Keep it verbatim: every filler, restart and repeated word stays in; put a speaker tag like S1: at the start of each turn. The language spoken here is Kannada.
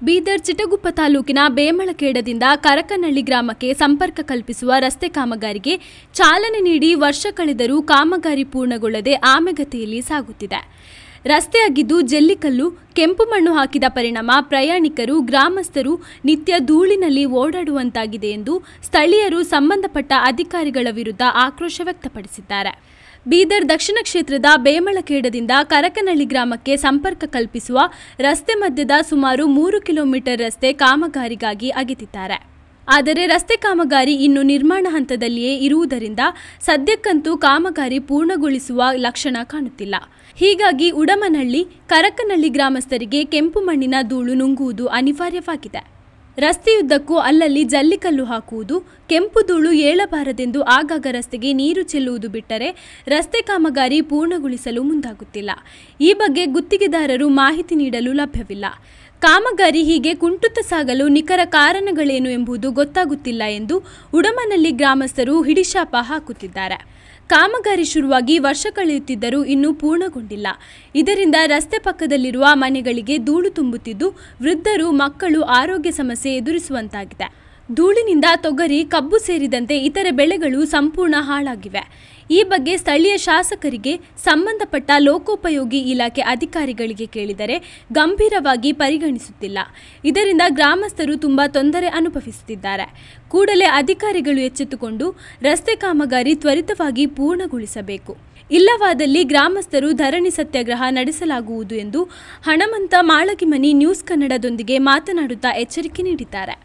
S1: ಬೀದರ್ ಚಿಟಗುಪ್ಪ ತಾಲೂಕಿನ ಬೇಮಳಖೇಡದಿಂದ ಕರಕನಹಳ್ಳಿ ಗ್ರಾಮಕ್ಕೆ ಸಂಪರ್ಕ ಕಲ್ಪಿಸುವ ರಸ್ತೆ ಕಾಮಗಾರಿಗೆ ಚಾಲನೆ ನೀಡಿ ವರ್ಷ ಕಳೆದರೂ ಕಾಮಗಾರಿ ಪೂರ್ಣಗೊಳ್ಳದೆ ಆಮೆಗತಿಯಲ್ಲಿ ಸಾಗುತ್ತಿದೆ. ರಸ್ತೆ ಅಗಿದು ಜಲ್ಲಿಕಲ್ಲು, ಕೆಂಪು ಮಣ್ಣು ಹಾಕಿದ ಪರಿಣಾಮ ಪ್ರಯಾಣಿಕರು, ಗ್ರಾಮಸ್ಥರು ನಿತ್ಯ ಧೂಳಿನಲ್ಲಿ ಓಡಾಡುವಂತಾಗಿದೆ ಎಂದು ಸ್ಥಳೀಯರು ಸಂಬಂಧಪಟ್ಟ ಅಧಿಕಾರಿಗಳ ವಿರುದ್ಧ ಆಕ್ರೋಶ ವ್ಯಕ್ತಪಡಿಸಿದ್ದಾರೆ. ಬೀದರ್ ದಕ್ಷಿಣ ಕ್ಷೇತ್ರದ ಬೇಮಳಖೇಡದಿಂದ ಕರಕನಹಳ್ಳಿ ಗ್ರಾಮಕ್ಕೆ ಸಂಪರ್ಕ ಕಲ್ಪಿಸುವ ರಸ್ತೆ ಮಧ್ಯದ ಸುಮಾರು ಮೂರು ಕಿಲೋಮೀಟರ್ ರಸ್ತೆ ಕಾಮಗಾರಿಗಾಗಿ ಅಗೆದಿದ್ದಾರೆ. ಆದರೆ ರಸ್ತೆ ಕಾಮಗಾರಿ ಇನ್ನು ನಿರ್ಮಾಣ ಹಂತದಲ್ಲಿಯೇ ಇರುವುದರಿಂದ ಸದ್ಯಕ್ಕಂತೂ ಕಾಮಗಾರಿ ಪೂರ್ಣಗೊಳಿಸುವ ಲಕ್ಷಣ ಕಾಣುತ್ತಿಲ್ಲ. ಹೀಗಾಗಿ ಉಡಮನಹಳ್ಳಿ, ಕರಕನಹಳ್ಳಿ ಗ್ರಾಮಸ್ಥರಿಗೆ ಕೆಂಪು ಮಣ್ಣಿನ ಧೂಳು ನುಂಗುವುದು ಅನಿವಾರ್ಯವಾಗಿದೆ. ರಸ್ತೆಯುದ್ದಕ್ಕೂ ಅಲ್ಲಲ್ಲಿ ಜಲ್ಲಿಕಲ್ಲು ಹಾಕುವುದು, ಕೆಂಪು ಧೂಳು ಏಳಬಾರದೆಂದು ಆಗಾಗ ರಸ್ತೆಗೆ ನೀರು ಚೆಲ್ಲುವುದು ಬಿಟ್ಟರೆ ರಸ್ತೆ ಕಾಮಗಾರಿ ಪೂರ್ಣಗೊಳಿಸಲು ಮುಂದಾಗುತ್ತಿಲ್ಲ. ಈ ಬಗ್ಗೆ ಗುತ್ತಿಗೆದಾರರು ಮಾಹಿತಿ ನೀಡಲು ಲಭ್ಯವಿಲ್ಲ. ಕಾಮಗಾರಿ ಹೀಗೆ ಕುಂಟುತ್ತಾ ಸಾಗಲು ನಿಖರ ಕಾರಣಗಳೇನು ಎಂಬುದು ಗೊತ್ತಾಗುತ್ತಿಲ್ಲ ಎಂದು ಉಡಮನಹಳ್ಳಿ ಗ್ರಾಮಸ್ಥರು ಹಿಡಿಶಾಪ ಹಾಕುತ್ತಿದ್ದಾರೆ. ಕಾಮಗಾರಿ ಶುರುವಾಗಿ ವರ್ಷ ಕಳೆಯುತ್ತಿದ್ದರೂ ಇನ್ನೂ ಪೂರ್ಣಗೊಂಡಿಲ್ಲ. ಇದರಿಂದ ರಸ್ತೆ ಪಕ್ಕದಲ್ಲಿರುವ ಮನೆಗಳಿಗೆ ಧೂಳು ತುಂಬುತ್ತಿದ್ದು ವೃದ್ಧರು, ಮಕ್ಕಳು ಆರೋಗ್ಯ ಸಮಸ್ಯೆ ಎದುರಿಸುವಂತಾಗಿದೆ. ಧೂಳಿನಿಂದ ತೊಗರಿ, ಕಬ್ಬು ಸೇರಿದಂತೆ ಇತರೆ ಬೆಳೆಗಳು ಸಂಪೂರ್ಣ ಹಾಳಾಗಿವೆ. ಈ ಬಗ್ಗೆ ಸ್ಥಳೀಯ ಶಾಸಕರಿಗೆ, ಸಂಬಂಧಪಟ್ಟ ಲೋಕೋಪಯೋಗಿ ಇಲಾಖೆ ಅಧಿಕಾರಿಗಳಿಗೆ ಕೇಳಿದರೆ ಗಂಭೀರವಾಗಿ ಪರಿಗಣಿಸುತ್ತಿಲ್ಲ. ಇದರಿಂದ ಗ್ರಾಮಸ್ಥರು ತುಂಬಾ ತೊಂದರೆ ಅನುಭವಿಸುತ್ತಿದ್ದಾರೆ. ಕೂಡಲೇ ಅಧಿಕಾರಿಗಳು ಎಚ್ಚೆತ್ತುಕೊಂಡು ರಸ್ತೆ ಕಾಮಗಾರಿ ತ್ವರಿತವಾಗಿ ಪೂರ್ಣಗೊಳಿಸಬೇಕು. ಇಲ್ಲವಾದಲ್ಲಿ ಗ್ರಾಮಸ್ಥರು ಧರಣಿ ಸತ್ಯಾಗ್ರಹ ನಡೆಸಲಾಗುವುದು ಎಂದು ಹಣಮಂತ ಮಾಳಗಿಮನಿ ನ್ಯೂಸ್ ಕನ್ನಡದೊಂದಿಗೆ ಮಾತನಾಡುತ್ತಾ ಎಚ್ಚರಿಕೆ ನೀಡಿದ್ದಾರೆ.